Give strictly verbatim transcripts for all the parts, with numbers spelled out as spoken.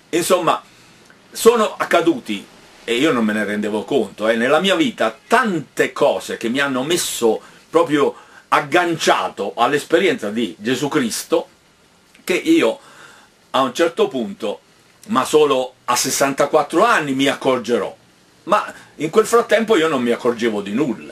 Insomma, sono accaduti, e io non me ne rendevo conto, eh, nella mia vita tante cose che mi hanno messo proprio agganciato all'esperienza di Gesù Cristo, che io a un certo punto, ma solo a sessantaquattro anni, mi accorgerò. Ma in quel frattempo io non mi accorgevo di nulla.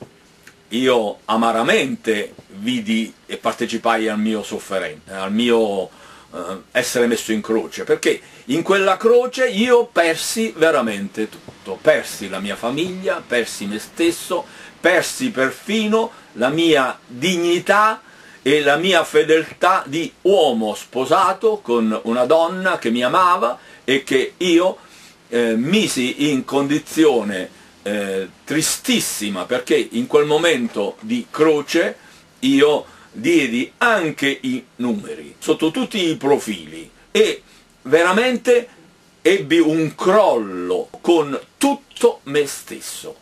Io amaramente vidi e partecipai al mio sofferenza, al mio eh, essere messo in croce, perché in quella croce io persi veramente tutto. Persi la mia famiglia, persi me stesso, persi perfino la mia dignità e la mia fedeltà di uomo sposato con una donna che mi amava e che io eh, misi in condizione eh, tristissima, perché in quel momento di croce io diedi anche i numeri sotto tutti i profili e veramente ebbi un crollo con tutto me stesso.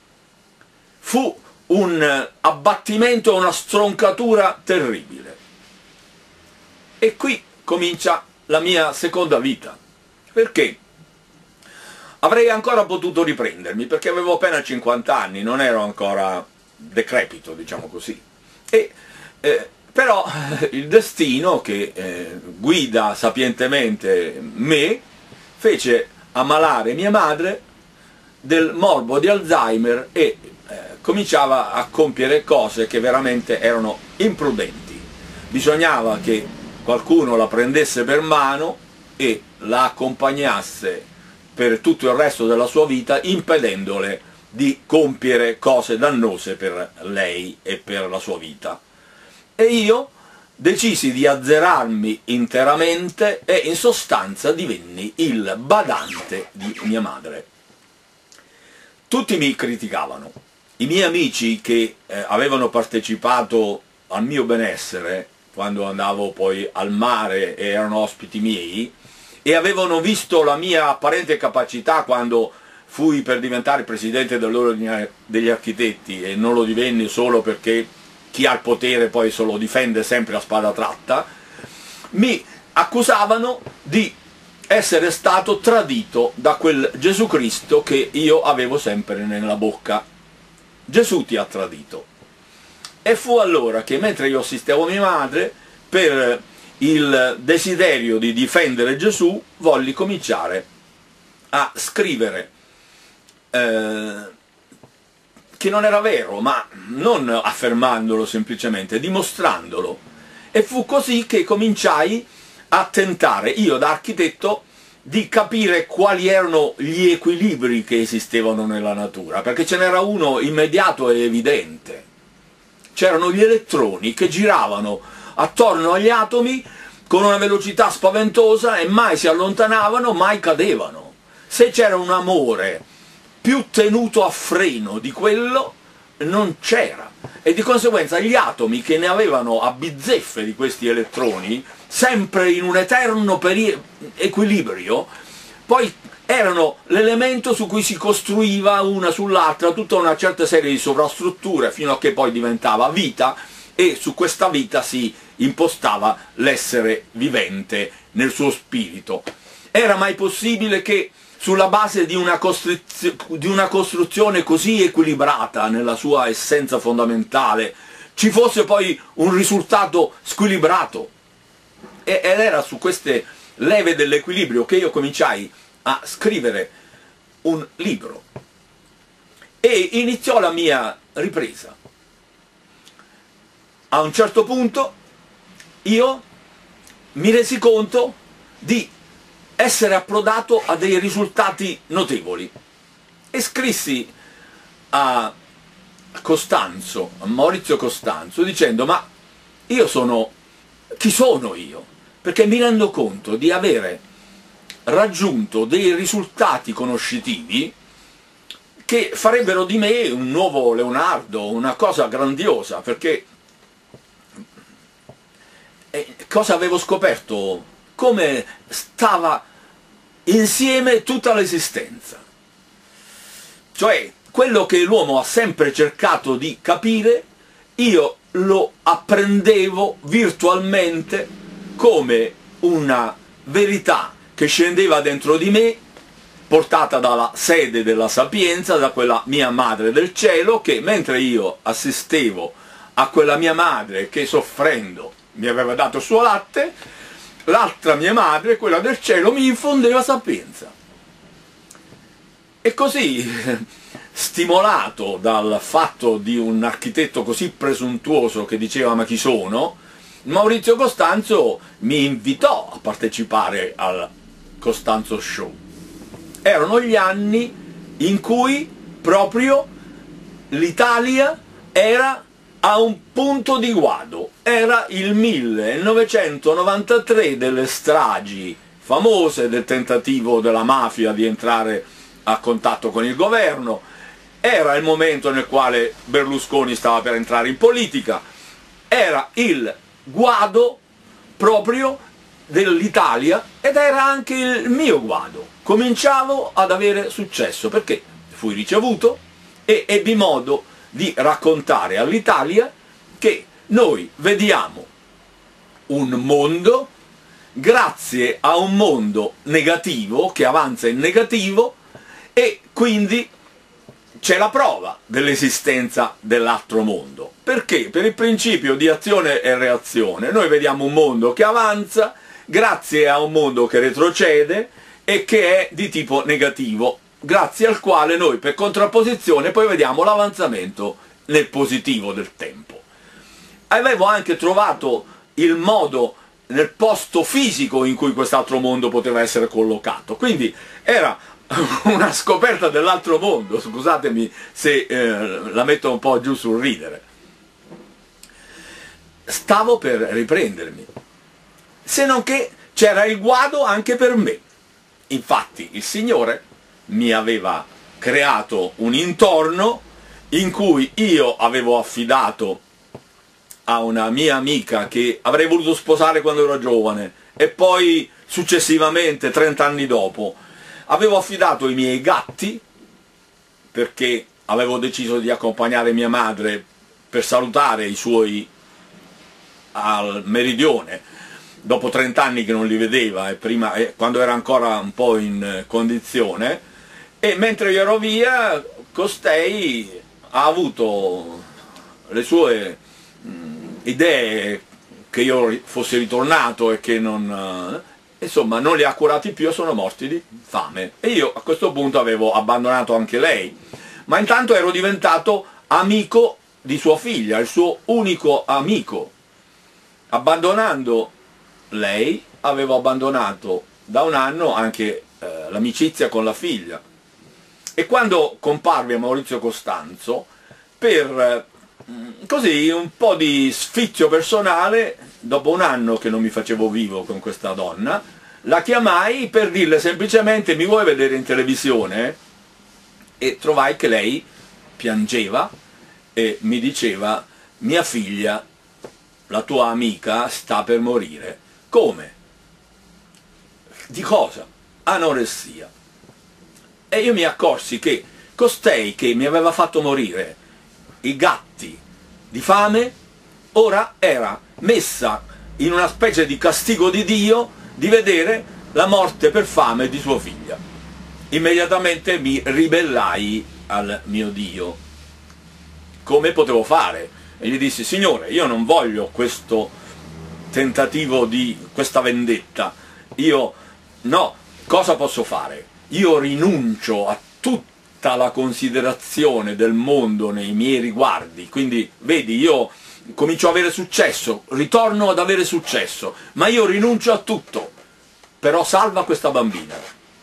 Fu un abbattimento, una stroncatura terribile. E qui comincia la mia seconda vita, perché avrei ancora potuto riprendermi, perché avevo appena cinquanta anni, non ero ancora decrepito, diciamo così. E, eh, però il destino, che eh, guida sapientemente me, fece ammalare mia madre del morbo di Alzheimer e eh, cominciava a compiere cose che veramente erano imprudenti. Bisognava che qualcuno la prendesse per mano e la accompagnasse per tutto il resto della sua vita, impedendole di compiere cose dannose per lei e per la sua vita. E io decisi di azzerarmi interamente e in sostanza divenni il badante di mia madre. Tutti mi criticavano. I miei amici che eh, avevano partecipato al mio benessere, quando andavo poi al mare e erano ospiti miei, e avevano visto la mia apparente capacità quando fui per diventare presidente dell'Ordine degli Architetti, e non lo divenni solo perché chi ha il potere poi se lo difende sempre a spada tratta, mi accusavano di essere stato tradito da quel Gesù Cristo che io avevo sempre nella bocca. Gesù ti ha tradito. E fu allora che, mentre io assistevo mia madre, per il desiderio di difendere Gesù, volli cominciare a scrivere eh, che non era vero, ma non affermandolo semplicemente, dimostrandolo. E fu così che cominciai a tentare, io da architetto, di capire quali erano gli equilibri che esistevano nella natura, perché ce n'era uno immediato e evidente. C'erano gli elettroni che giravano attorno agli atomi con una velocità spaventosa e mai si allontanavano, mai cadevano. Se c'era un amore più tenuto a freno di quello, non c'era. E di conseguenza gli atomi, che ne avevano a bizzeffe di questi elettroni, sempre in un eterno equilibrio, poi erano l'elemento su cui si costruiva una sull'altra tutta una certa serie di sovrastrutture, fino a che poi diventava vita, e su questa vita si impostava l'essere vivente nel suo spirito. Era mai possibile che sulla base di una, di una costruzione così equilibrata nella sua essenza fondamentale ci fosse poi un risultato squilibrato? E, ed era su queste leve dell'equilibrio che io cominciai a scrivere un libro. E iniziò la mia ripresa. A un certo punto io mi resi conto di essere approdato a dei risultati notevoli e scrissi a Costanzo, a Maurizio Costanzo, dicendo: ma io sono, chi sono io? Perché mi rendo conto di avere raggiunto dei risultati conoscitivi che farebbero di me un nuovo Leonardo, una cosa grandiosa, perché eh, cosa avevo scoperto? Come stava insieme tutta l'esistenza. Cioè, quello che l'uomo ha sempre cercato di capire, io lo apprendevo virtualmente come una verità che scendeva dentro di me, portata dalla sede della sapienza, da quella mia madre del cielo, che mentre io assistevo a quella mia madre che soffrendo mi aveva dato il suo latte, l'altra mia madre, quella del cielo, mi infondeva sapienza. E così, stimolato dal fatto di un architetto così presuntuoso che diceva ma chi sono, Maurizio Costanzo mi invitò a partecipare al Costanzo Show. Erano gli anni in cui proprio l'Italia era a un punto di guado, era il millenovecentonovantatré delle stragi famose, del tentativo della mafia di entrare a contatto con il governo, era il momento nel quale Berlusconi stava per entrare in politica, era il guado proprio dell'Italia ed era anche il mio guado. Cominciavo ad avere successo perché fui ricevuto e ebbi modo di raccontare all'Italia che noi vediamo un mondo grazie a un mondo negativo che avanza in negativo, e quindi c'è la prova dell'esistenza dell'altro mondo. Perché? Per il principio di azione e reazione noi vediamo un mondo che avanza grazie a un mondo che retrocede e che è di tipo negativo, grazie al quale noi per contrapposizione poi vediamo l'avanzamento nel positivo del tempo. Avevo anche trovato il modo nel posto fisico in cui quest'altro mondo poteva essere collocato, quindi era una scoperta dell'altro mondo, scusatemi se eh, la metto un po' giù sul ridere. Stavo per riprendermi, se non che c'era il guado anche per me. Infatti il Signore mi aveva creato un intorno in cui io avevo affidato a una mia amica che avrei voluto sposare quando ero giovane, e poi successivamente, trent'anni dopo, avevo affidato i miei gatti, perché avevo deciso di accompagnare mia madre per salutare i suoi al meridione, dopo trent'anni che non li vedeva, e prima, eh, quando era ancora un po' in condizione, e mentre io ero via, costei ha avuto le sue mh, idee che io fossi ritornato e che non... Eh, insomma, non li ha curati più e sono morti di fame. E io a questo punto avevo abbandonato anche lei, ma intanto ero diventato amico di sua figlia, il suo unico amico. Abbandonando lei, avevo abbandonato da un anno anche eh, l'amicizia con la figlia. E quando comparve Maurizio Costanzo, per eh, così un po' di sfizio personale, dopo un anno che non mi facevo vivo con questa donna, la chiamai per dirle semplicemente mi vuoi vedere in televisione? E trovai che lei piangeva e mi diceva mia figlia, la tua amica, sta per morire. Come? Di cosa? Anoressia. E io mi accorsi che costei che mi aveva fatto morire i gatti di fame, ora era messa in una specie di castigo di Dio di vedere la morte per fame di sua figlia. Immediatamente mi ribellai al mio Dio. Come potevo fare? E gli dissi, Signore, io non voglio questo tentativo di questa vendetta. Io, no, cosa posso fare? Io rinuncio a tutta la considerazione del mondo nei miei riguardi, quindi vedi, io comincio ad avere successo, ritorno ad avere successo, ma io rinuncio a tutto, però salva questa bambina.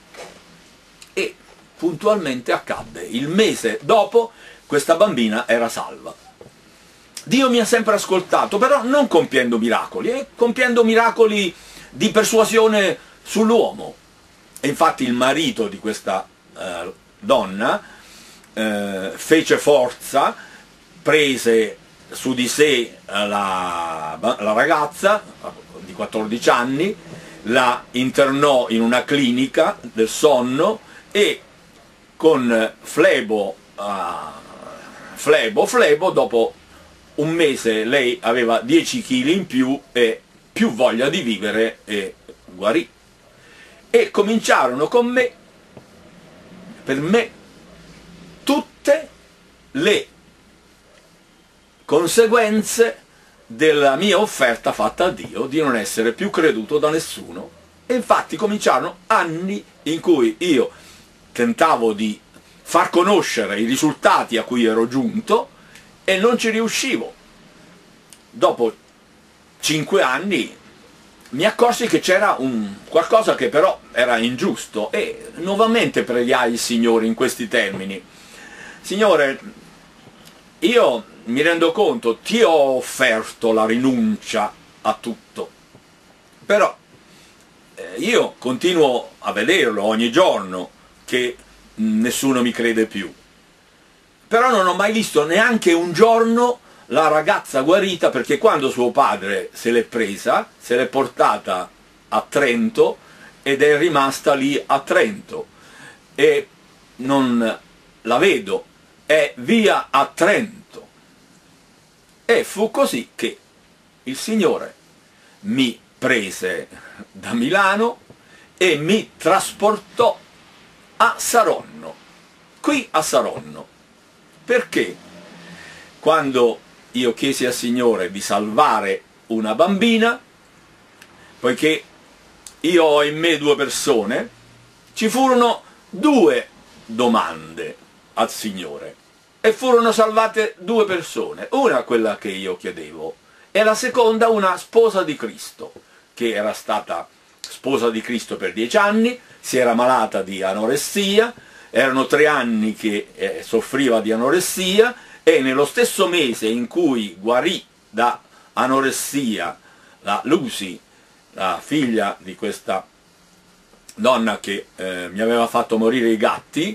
E puntualmente accadde, il mese dopo questa bambina era salva. Dio mi ha sempre ascoltato, però non compiendo miracoli, eh, compiendo miracoli di persuasione sull'uomo. E infatti il marito di questa eh, donna eh, fece forza, prese su di sé la, la ragazza di quattordici anni, la internò in una clinica del sonno e con flebo, uh, flebo, flebo, dopo un mese lei aveva dieci chili in più e più voglia di vivere e guarì. e cominciarono con me, per me, tutte le conseguenze della mia offerta fatta a Dio di non essere più creduto da nessuno. E infatti cominciarono anni in cui io tentavo di far conoscere i risultati a cui ero giunto e non ci riuscivo. Dopo cinque anni mi accorsi che c'era un qualcosa che però era ingiusto e nuovamente pregai il Signore in questi termini: Signore, io mi rendo conto, ti ho offerto la rinuncia a tutto, però eh, io continuo a vederlo ogni giorno che nessuno mi crede più, però non ho mai visto neanche un giorno la ragazza guarita, perché quando suo padre se l'è presa, se l'è portata a Trento ed è rimasta lì a Trento e non la vedo, è via a Trento. E fu così che il Signore mi prese da Milano e mi trasportò a Saronno, qui a Saronno, perché quando io chiesi al Signore di salvare una bambina, poiché io ho in me due persone, ci furono due domande al Signore e furono salvate due persone, una quella che io chiedevo e la seconda una sposa di Cristo, che era stata sposa di Cristo per dieci anni, si era malata di anoressia, erano tre anni che eh, soffriva di anoressia, e nello stesso mese in cui guarì da anoressia la Lucy, la figlia di questa donna che eh, mi aveva fatto morire i gatti,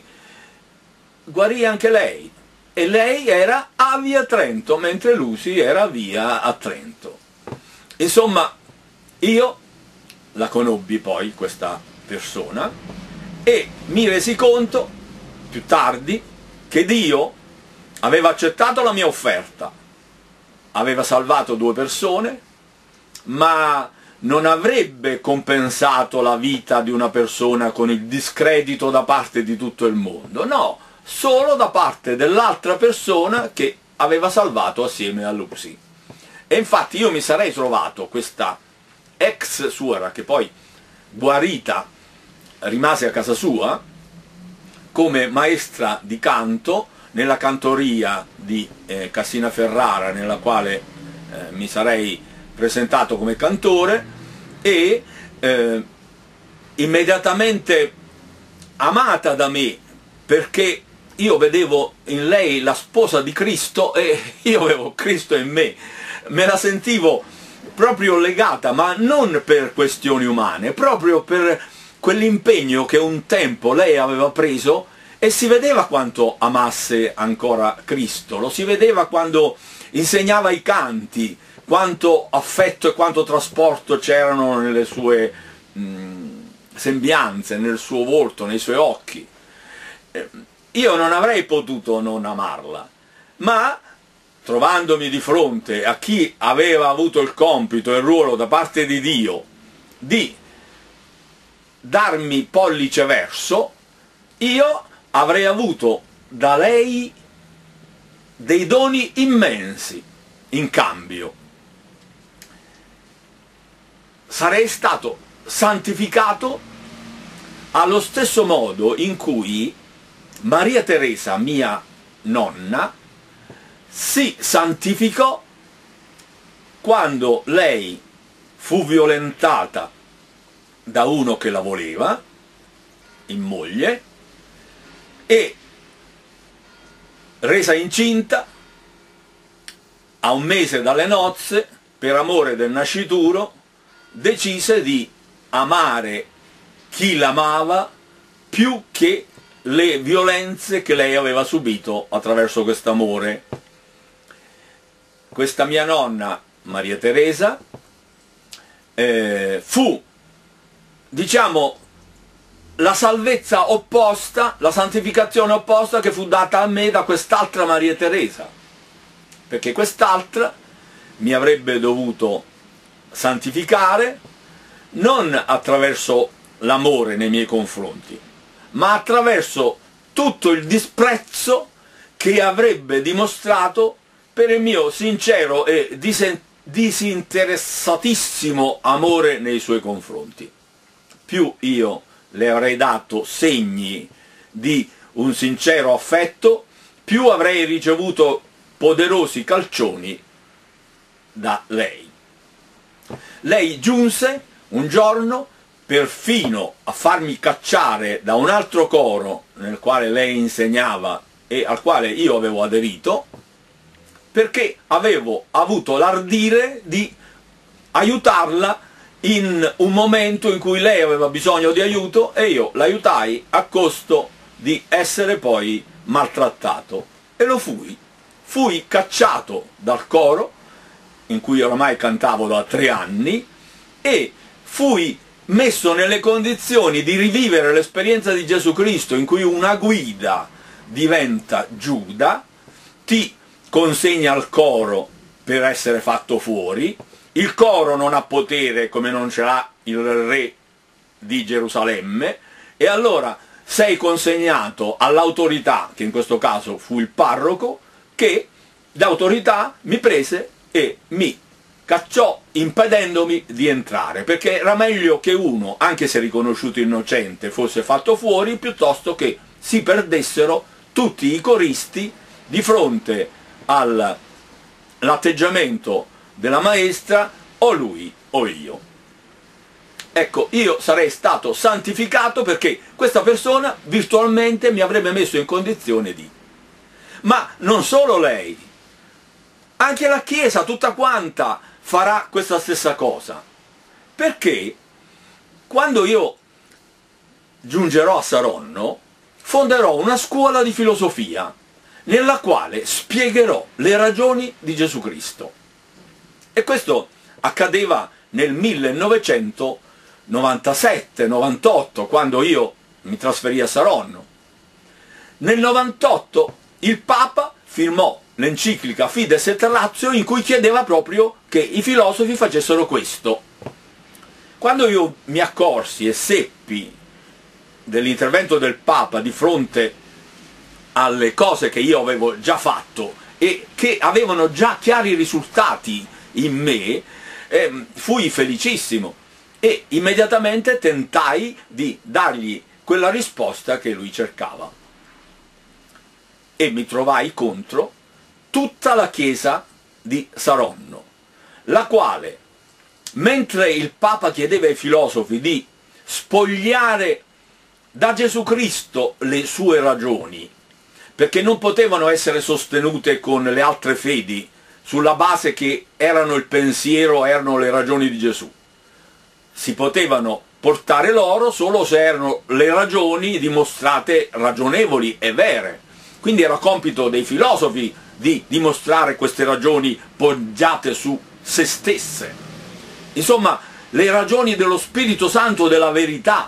guarì anche lei, e lei era a via Trento, mentre Lucy era via a Trento. Insomma, io la conobbi poi, questa persona, e mi resi conto più tardi che Dio aveva accettato la mia offerta, aveva salvato due persone, ma non avrebbe compensato la vita di una persona con il discredito da parte di tutto il mondo, no, solo da parte dell'altra persona che aveva salvato assieme a Lucy. E infatti io mi sarei trovato questa ex suora, che poi guarita rimase a casa sua, come maestra di canto nella cantoria di eh, Cassina Ferrara, nella quale eh, mi sarei presentato come cantore, e eh, immediatamente amata da me, perché io vedevo in lei la sposa di Cristo e io avevo Cristo in me, me la sentivo proprio legata, ma non per questioni umane, proprio per quell'impegno che un tempo lei aveva preso. E si vedeva quanto amasse ancora Cristo, lo si vedeva quando insegnava i canti, quanto affetto e quanto trasporto c'erano nelle sue mh, sembianze, nel suo volto, nei suoi occhi. Eh, io non avrei potuto non amarla, ma trovandomi di fronte a chi aveva avuto il compito e il ruolo da parte di Dio di darmi pollice verso, io avrei avuto da lei dei doni immensi in cambio. Sarei stato santificato allo stesso modo in cui Maria Teresa, mia nonna, si santificò quando lei fu violentata da uno che la voleva in moglie, e resa incinta a un mese dalle nozze, per amore del nascituro, decise di amare chi l'amava più che le violenze che lei aveva subito attraverso quest'amore. Questa mia nonna, Maria Teresa, eh, fu, diciamo, la salvezza opposta, la santificazione opposta che fu data a me da quest'altra Maria Teresa, perché quest'altra mi avrebbe dovuto santificare non attraverso l'amore nei miei confronti, ma attraverso tutto il disprezzo che avrebbe dimostrato per il mio sincero e disinteressatissimo amore nei suoi confronti. Più io le avrei dato segni di un sincero affetto, più avrei ricevuto poderosi calcioni da lei. Lei giunse un giorno perfino a farmi cacciare da un altro coro nel quale lei insegnava e al quale io avevo aderito, perché avevo avuto l'ardire di aiutarla in un momento in cui lei aveva bisogno di aiuto e io l'aiutai a costo di essere poi maltrattato. E lo fui. Fui cacciato dal coro, in cui oramai cantavo da tre anni, e fui messo nelle condizioni di rivivere l'esperienza di Gesù Cristo, in cui una guida diventa Giuda, ti consegna al coro per essere fatto fuori, il coro non ha potere come non ce l'ha il re di Gerusalemme, e allora sei consegnato all'autorità, che in questo caso fu il parroco, che l'autorità mi prese e mi cacciò impedendomi di entrare, perché era meglio che uno, anche se riconosciuto innocente, fosse fatto fuori, piuttosto che si perdessero tutti i coristi di fronte all'atteggiamento della maestra, o lui o io. Ecco, io sarei stato santificato perché questa persona virtualmente mi avrebbe messo in condizione di... Ma non solo lei, anche la Chiesa tutta quanta farà questa stessa cosa, perché quando io giungerò a Saronno fonderò una scuola di filosofia nella quale spiegherò le ragioni di Gesù Cristo. E questo accadeva nel millenovecentonovantasette novantotto, quando io mi trasferì a Saronno. Nel novantotto il Papa firmò l'enciclica Fides et Ratio, in cui chiedeva proprio che i filosofi facessero questo. Quando io mi accorsi e seppi dell'intervento del Papa di fronte alle cose che io avevo già fatto e che avevano già chiari risultati in me, eh, fui felicissimo e immediatamente tentai di dargli quella risposta che lui cercava. E mi trovai contro tutta la Chiesa di Saronno, la quale, mentre il Papa chiedeva ai filosofi di spogliare da Gesù Cristo le sue ragioni, perché non potevano essere sostenute con le altre fedi, sulla base che erano il pensiero, erano le ragioni di Gesù. Si potevano portare loro solo se erano le ragioni dimostrate ragionevoli e vere. Quindi era compito dei filosofi di dimostrare queste ragioni poggiate su se stesse. Insomma, le ragioni dello Spirito Santo, della verità,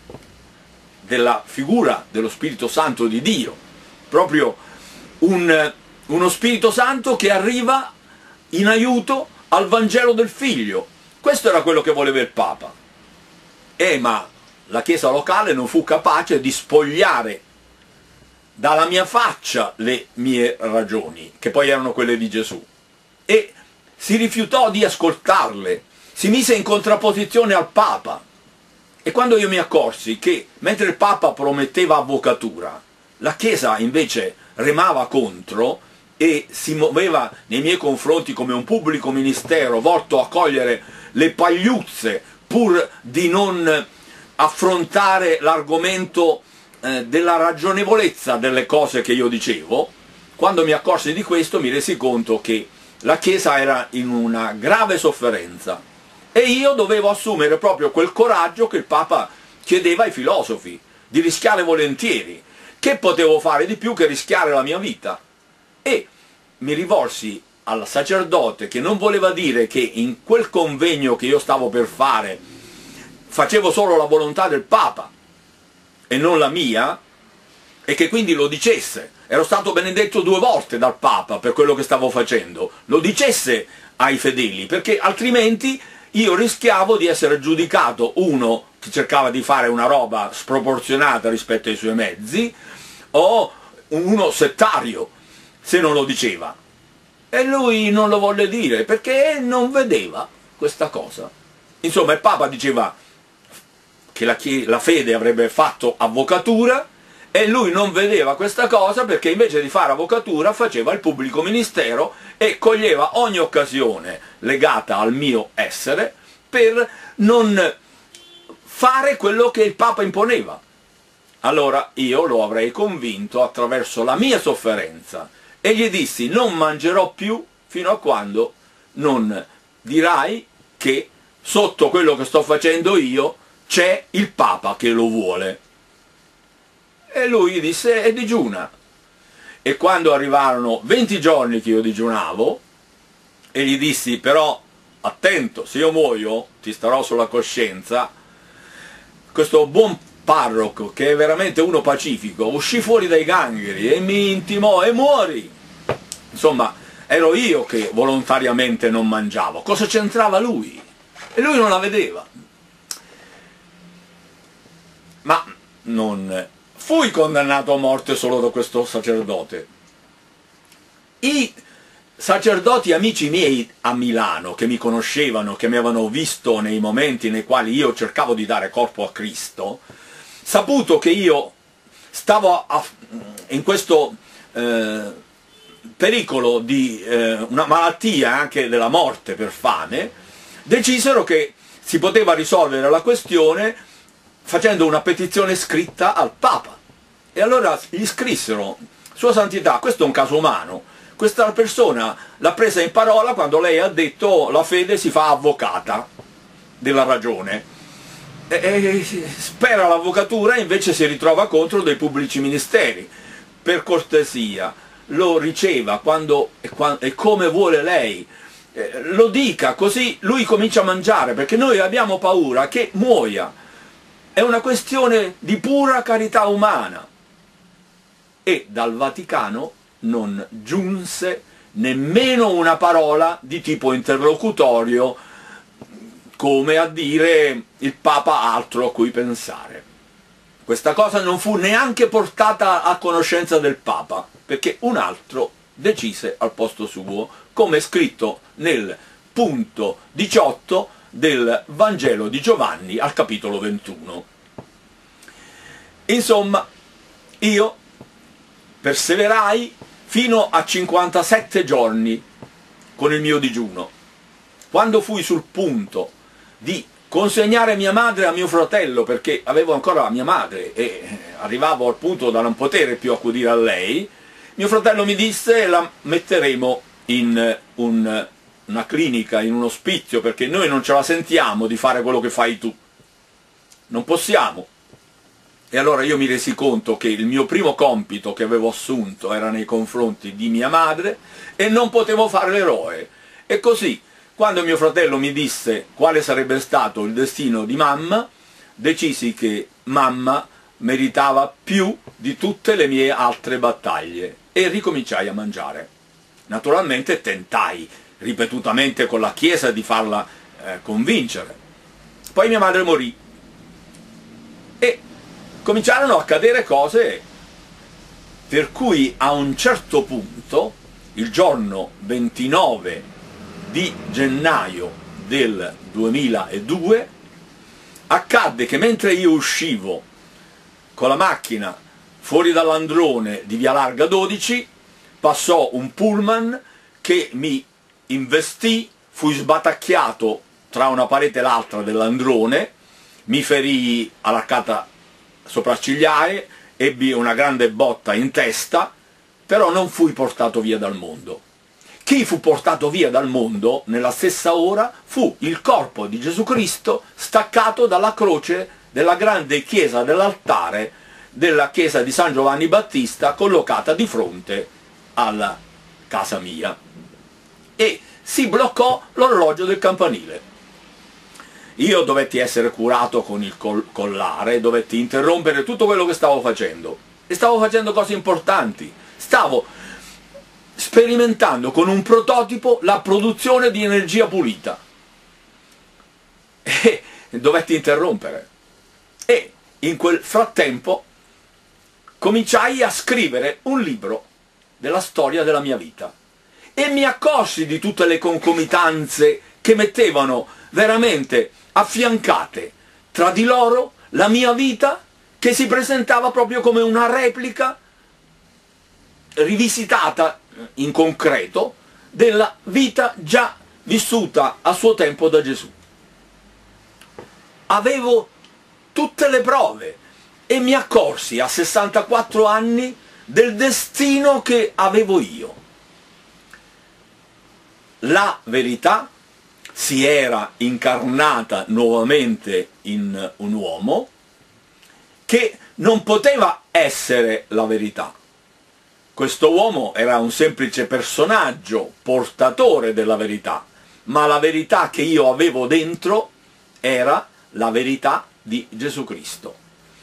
della figura dello Spirito Santo di Dio. Proprio un, uno Spirito Santo che arriva in aiuto al Vangelo del Figlio. Questo era quello che voleva il Papa. Eh, ma la Chiesa locale non fu capace di spogliare dalla mia faccia le mie ragioni, che poi erano quelle di Gesù, e si rifiutò di ascoltarle, si mise in contrapposizione al Papa. E quando io mi accorsi che, mentre il Papa prometteva avvocatura, la Chiesa invece remava contro e si muoveva nei miei confronti come un pubblico ministero volto a cogliere le pagliuzze pur di non affrontare l'argomento eh, della ragionevolezza delle cose che io dicevo, quando mi accorsi di questo mi resi conto che la Chiesa era in una grave sofferenza e io dovevo assumere proprio quel coraggio che il Papa chiedeva ai filosofi, di rischiare volentieri. Che potevo fare di più che rischiare la mia vita? E mi rivolsi al sacerdote, che non voleva dire che in quel convegno che io stavo per fare facevo solo la volontà del Papa e non la mia, e che quindi lo dicesse. Ero stato benedetto due volte dal Papa per quello che stavo facendo, lo dicesse ai fedeli, perché altrimenti io rischiavo di essere giudicato uno che cercava di fare una roba sproporzionata rispetto ai suoi mezzi, o uno settario, se non lo diceva. E lui non lo volle dire, perché non vedeva questa cosa. Insomma, il Papa diceva che la, la fede avrebbe fatto avvocatura, e lui non vedeva questa cosa perché invece di fare avvocatura faceva il pubblico ministero e coglieva ogni occasione legata al mio essere per non fare quello che il Papa imponeva. Allora io lo avrei convinto attraverso la mia sofferenza e gli dissi: non mangerò più fino a quando non dirai che sotto quello che sto facendo io c'è il Papa che lo vuole. E lui disse: e digiuna. E quando arrivarono venti giorni che io digiunavo, e gli dissi: però attento, se io muoio ti starò sulla coscienza, questo buon parroco, che è veramente uno pacifico, uscì fuori dai gangheri e mi intimò: e muori. Insomma, ero io che volontariamente non mangiavo. Cosa c'entrava lui? E lui non la vedeva. Ma non fui condannato a morte solo da questo sacerdote. I sacerdoti amici miei a Milano, che mi conoscevano, che mi avevano visto nei momenti nei quali io cercavo di dare corpo a Cristo, saputo che io stavo a, in questo eh, pericolo di eh, una malattia, anche della morte per fame, decisero che si poteva risolvere la questione facendo una petizione scritta al Papa. E allora gli scrissero: Sua Santità, questo è un caso umano, questa persona l'ha presa in parola quando lei ha detto la fede si fa avvocata della ragione, e, e spera l'avvocatura e invece si ritrova contro dei pubblici ministeri. Per cortesia lo riceva quando e, quando, e come vuole lei, eh, lo dica, così lui comincia a mangiare, perché noi abbiamo paura che muoia. È una questione di pura carità umana. E dal Vaticano non giunse nemmeno una parola di tipo interlocutorio, come a dire: il Papa ha altro a cui pensare. Questa cosa non fu neanche portata a conoscenza del Papa, perché un altro decise al posto suo, come è scritto nel punto diciotto del Vangelo di Giovanni al capitolo ventuno. Insomma, io perseverai fino a cinquantasette giorni con il mio digiuno. Quando fui sul punto di consegnare mia madre a mio fratello, perché avevo ancora mia madre e arrivavo al punto da non poter più accudire a lei, mio fratello mi disse: la metteremo in un una clinica, in un ospizio, perché noi non ce la sentiamo di fare quello che fai tu, non possiamo. E allora io mi resi conto che il mio primo compito che avevo assunto era nei confronti di mia madre e non potevo fare l'eroe. E così, quando mio fratello mi disse quale sarebbe stato il destino di mamma, decisi che mamma meritava più di tutte le mie altre battaglie e ricominciai a mangiare. Naturalmente tentai ripetutamente con la Chiesa di farla eh, convincere. Poi mia madre morì e cominciarono a accadere cose per cui a un certo punto, il giorno ventinove di gennaio del duemiladue, accadde che mentre io uscivo con la macchina fuori dall'androne di Via Larga dodici, passò un pullman che mi investì, fui sbatacchiato tra una parete e l'altra dell'androne, mi ferii all'arcata sopraccigliare, ebbi una grande botta in testa, però non fui portato via dal mondo. Chi fu portato via dal mondo nella stessa ora fu il corpo di Gesù Cristo staccato dalla croce della grande chiesa dell'altare della chiesa di San Giovanni Battista, collocata di fronte alla casa mia. E si bloccò l'orologio del campanile. Io dovetti essere curato con il collare, dovetti interrompere tutto quello che stavo facendo. E stavo facendo cose importanti. Stavo sperimentando con un prototipo la produzione di energia pulita. E dovetti interrompere. E in quel frattempo cominciai a scrivere un libro della storia della mia vita e mi accorsi di tutte le concomitanze che mettevano veramente affiancate tra di loro la mia vita, che si presentava proprio come una replica rivisitata in concreto della vita già vissuta a suo tempo da Gesù. Avevo tutte le prove e mi accorsi a sessantaquattro anni del destino che avevo io. La verità si era incarnata nuovamente in un uomo che non poteva essere la verità. Questo uomo era un semplice personaggio portatore della verità, ma la verità che io avevo dentro era la verità di Gesù Cristo.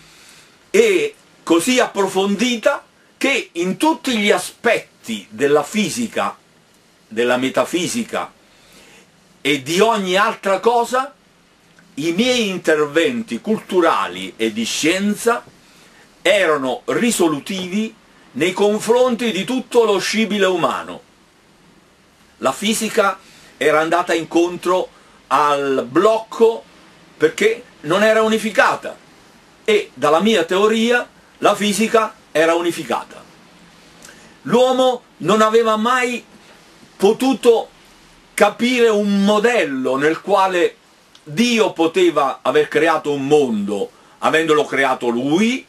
E così approfondita che in tutti gli aspetti della fisica, della metafisica e di ogni altra cosa, i miei interventi culturali e di scienza erano risolutivi nei confronti di tutto lo scibile umano. La fisica era andata incontro al blocco perché non era unificata e dalla mia teoria la fisica era unificata. L'uomo non aveva mai potuto capire un modello nel quale Dio poteva aver creato un mondo, avendolo creato Lui,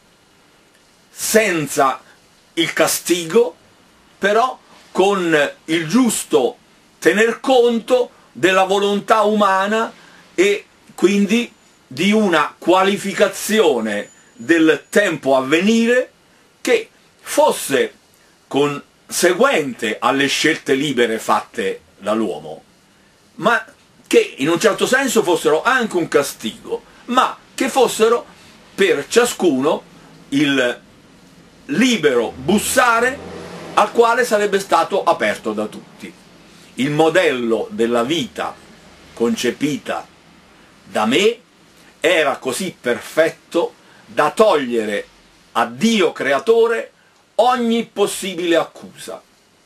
senza il castigo, però con il giusto tener conto della volontà umana e quindi di una qualificazione del tempo a venire che fosse conseguente alle scelte libere fatte dall'uomo, ma che in un certo senso fossero anche un castigo, ma che fossero per ciascuno il libero bussare al quale sarebbe stato aperto da tutti. Il modello della vita concepita da me era così perfetto da togliere a Dio creatore ogni possibile accusa.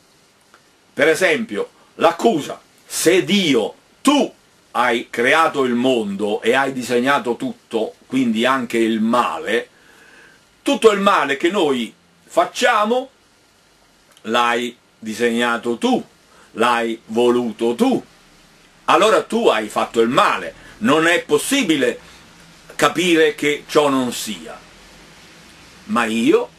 Per esempio, l'accusa: se Dio, tu hai creato il mondo e hai disegnato tutto, quindi anche il male, tutto il male che noi facciamo l'hai disegnato tu, l'hai voluto tu, allora tu hai fatto il male, non è possibile capire che ciò non sia. Ma io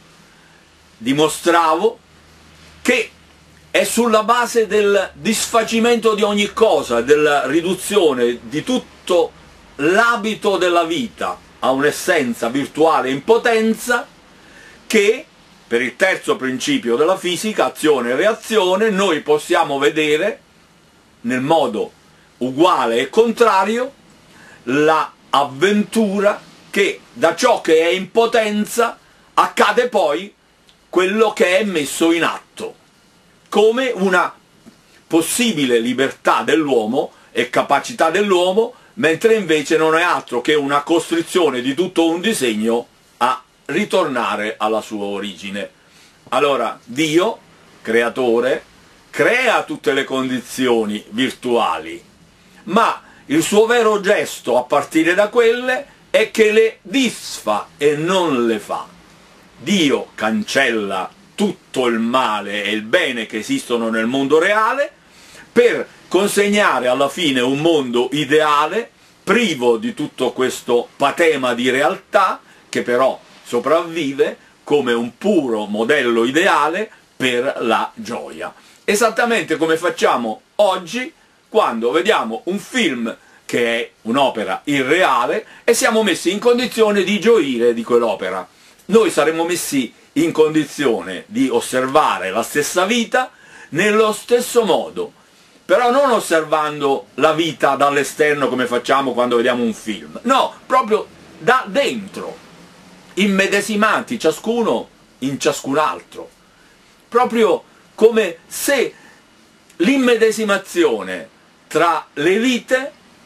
dimostravo che è sulla base del disfacimento di ogni cosa, della riduzione di tutto l'abito della vita a un'essenza virtuale in potenza, che per il terzo principio della fisica, azione e reazione, noi possiamo vedere nel modo uguale e contrario la avventura che da ciò che è in potenza accade poi quello che è messo in atto, come una possibile libertà dell'uomo e capacità dell'uomo, mentre invece non è altro che una costrizione di tutto un disegno a ritornare alla sua origine. Allora Dio, creatore, crea tutte le condizioni virtuali, ma il suo vero gesto a partire da quelle è che le disfa e non le fa. Dio cancella tutto il male e il bene che esistono nel mondo reale per consegnare alla fine un mondo ideale, privo di tutto questo patema di realtà, che però sopravvive come un puro modello ideale per la gioia. Esattamente come facciamo oggi quando vediamo un film che è un'opera irreale e siamo messi in condizione di gioire di quell'opera. Noi saremo messi in condizione di osservare la stessa vita nello stesso modo, però non osservando la vita dall'esterno come facciamo quando vediamo un film, no, proprio da dentro, immedesimati ciascuno in ciascun altro, proprio come se l'immedesimazione tra le vite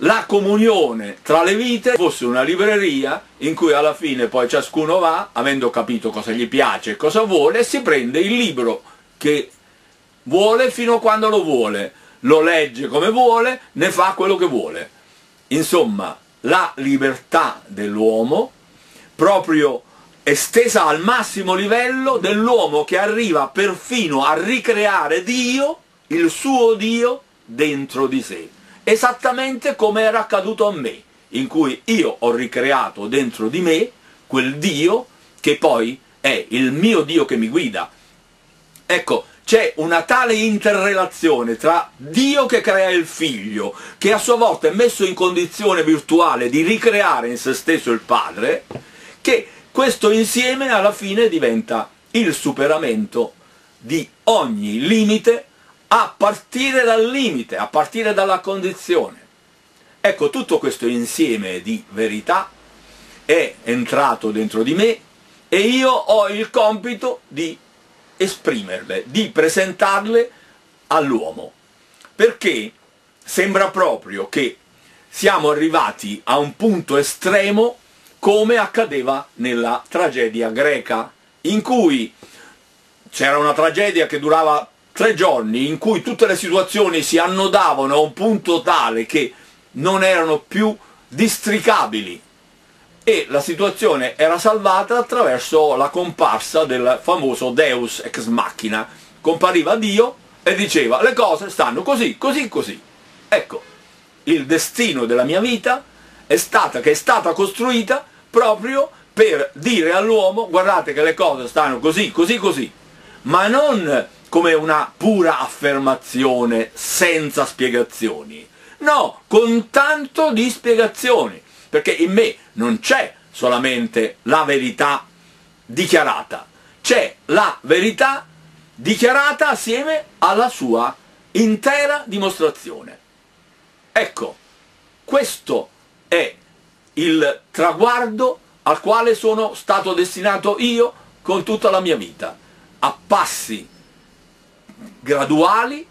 la comunione tra le vite fosse una libreria in cui alla fine poi ciascuno va, avendo capito cosa gli piace e cosa vuole, e si prende il libro che vuole fino a quando lo vuole, lo legge come vuole, ne fa quello che vuole. Insomma, la libertà dell'uomo proprio estesa al massimo livello, dell'uomo che arriva perfino a ricreare Dio, il suo Dio, dentro di sé. Esattamente come era accaduto a me, in cui io ho ricreato dentro di me quel Dio che poi è il mio Dio che mi guida. Ecco, c'è una tale interrelazione tra Dio che crea il figlio, che a sua volta è messo in condizione virtuale di ricreare in se stesso il padre, che questo insieme alla fine diventa il superamento di ogni limite, a partire dal limite, a partire dalla condizione. Ecco, tutto questo insieme di verità è entrato dentro di me e io ho il compito di esprimerle, di presentarle all'uomo, perché sembra proprio che siamo arrivati a un punto estremo, come accadeva nella tragedia greca, in cui c'era una tragedia che durava tre giorni, in cui tutte le situazioni si annodavano a un punto tale che non erano più districabili, e la situazione era salvata attraverso la comparsa del famoso Deus ex machina. Compariva Dio e diceva: le cose stanno così, così, così. Ecco, il destino della mia vita è stata, che è stata costruita proprio per dire all'uomo: guardate che le cose stanno così, così, così, ma non come una pura affermazione senza spiegazioni, no, con tanto di spiegazioni, perché in me non c'è solamente la verità dichiarata, c'è la verità dichiarata assieme alla sua intera dimostrazione. Ecco, questo è il traguardo al quale sono stato destinato io con tutta la mia vita, a passi graduali,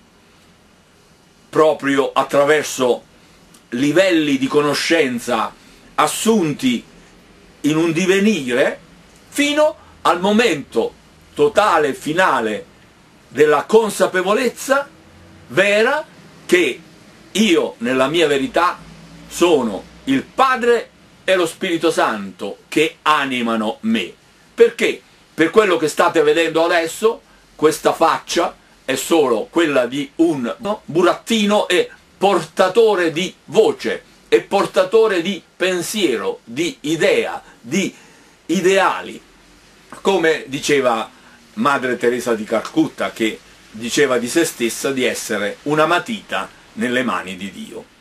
proprio attraverso livelli di conoscenza assunti in un divenire, fino al momento totale e finale della consapevolezza vera che io nella mia verità sono il Padre e lo Spirito Santo che animano me. Perché? Per quello che state vedendo adesso, questa faccia è solo quella di un no, burattino e portatore di voce, e portatore di pensiero, di idea, di ideali. Come diceva Madre Teresa di Calcutta, che diceva di se stessa di essere una matita nelle mani di Dio.